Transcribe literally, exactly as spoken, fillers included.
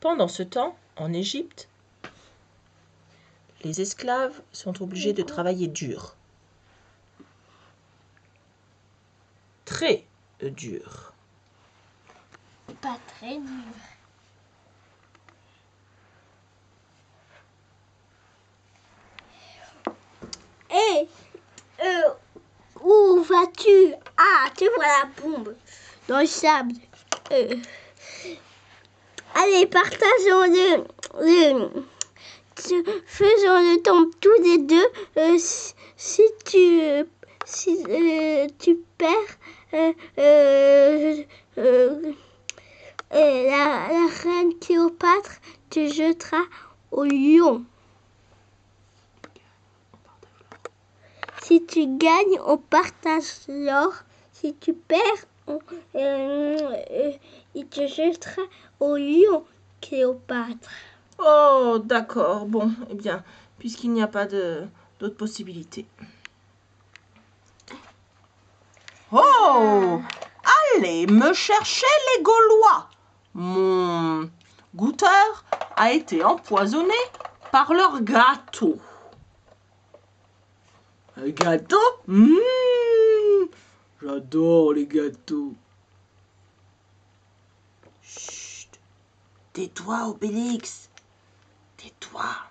Pendant ce temps, en Égypte, les esclaves sont obligés de travailler dur. Très dur. Pas très dur. Et euh, où vas-tu? Ah, tu vois la bombe dans le sable. Euh, allez, partageons le, le faisons le temps tous les deux. Euh, si, si tu euh, si euh, tu perds, euh, euh, euh, euh, la, la reine Cléopâtre te jettera au lion. Si tu gagnes, on partage l'or. Si tu perds, on, euh, euh, il te jettera au lion, Cléopâtre. Oh, d'accord. Bon, eh bien, puisqu'il n'y a pas de d'autres possibilités. Oh! Allez me chercher les Gaulois. Mon goûteur a été empoisonné par leur gâteau. Un gâteau? Mmh, j'adore les gâteaux. Chut! Tais-toi, Obélix. Tais-toi.